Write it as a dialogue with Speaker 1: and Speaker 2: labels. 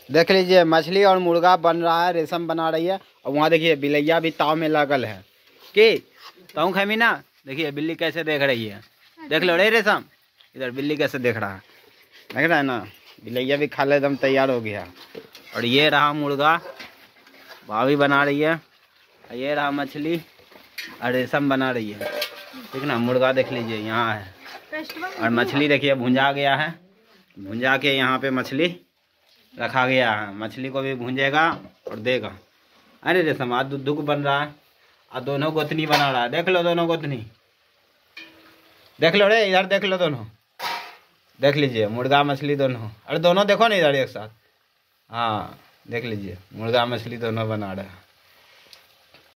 Speaker 1: देख लीजिए मछली और मुर्गा बन रहा है, रेशम बना रही है। और वहाँ देखिए बिलैया भी ताव में लगल है कि ताऊ खैमी ना। देखिए बिल्ली कैसे देख रही है, देख लो रे रेशम, इधर बिल्ली कैसे देख रहा है, देख रहा है ना। बिलैया भी खा ले एकदम तैयार हो गया। और ये रहा मुर्गा, भाभी बना रही है। ये रहा मछली और रेशम बना रही है, ठीक ना। मुर्गा देख लीजिए यहाँ है और मछली देखिए भुंजा गया है। भुंजा के यहाँ पे मछली रखा गया है। मछली को भी भूंजेगा और देगा। अरे रेशम आज दुख बन रहा है और दोनों गोतनी बना रहा है। देख लो दोनों गोतनी, देख लो रे इधर, देख लो दोनों, देख लीजिए मुर्गा मछली दोनों। अरे दोनों देखो ना इधर एक साथ। हाँ देख लीजिए मुर्गा मछली दोनों बना रहे हैं।